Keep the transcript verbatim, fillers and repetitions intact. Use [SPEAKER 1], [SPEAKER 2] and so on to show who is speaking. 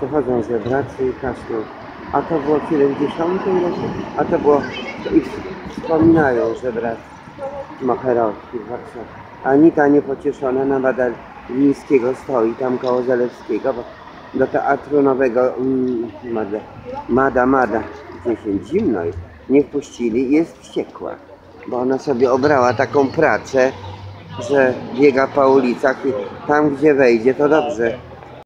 [SPEAKER 1] Przechodzą żebracy i kaszlą. A to było w siedemdziesiątym roku, a to było... I wspominają żebracy macherowski w Warszawie. Anita niepocieszona na Madalińskiego stoi tam koło Zalewskiego, bo do teatru nowego mm, Mada, Mada, Mada dziesięć zimno jest, nie wpuścili i jest wściekła, bo ona sobie obrała taką pracę, że biega po ulicach i tam gdzie wejdzie to dobrze.